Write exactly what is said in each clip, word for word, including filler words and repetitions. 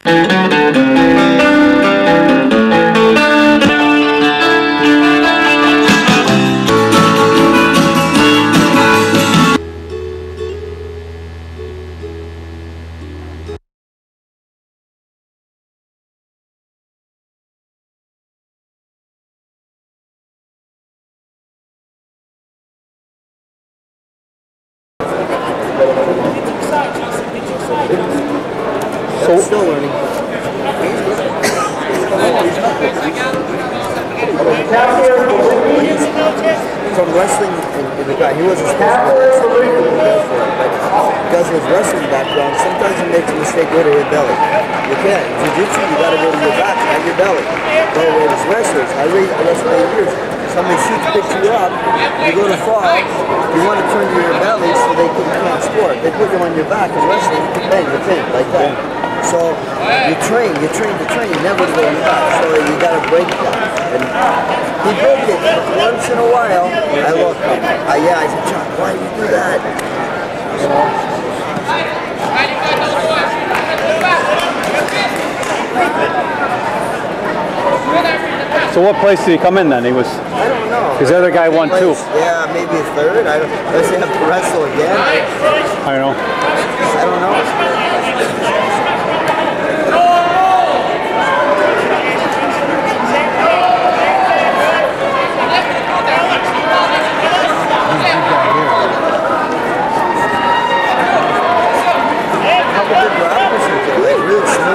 So still learning. From wrestling, in, in the guy, he wasn't supposed to be wrestling, but because of his wrestling background, sometimes he makes a mistake with your belly. You can't. Jiu-jitsu, you gotta go to your back, not your belly. But with his wrestlers, I wrestled eight years. Somebody shoots, picks you up, you go to fall, you want to turn to your belly so they can, can't score. They put you on your back and wrestling, bang, you pin, like that. So you train, you train to train, never to go in the back. So you got to break that. And he broke it once in a while. I look, uh, yeah, I said, Chuck, why did you do that? You know? So what place did he come in then? He was. I don't know. Because the other guy won too. Yeah, maybe a third. I don't. Does he have to wrestle again? I don't know. I don't know.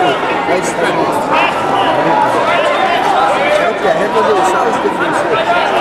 Nice. Okay, I had to do a size difference here.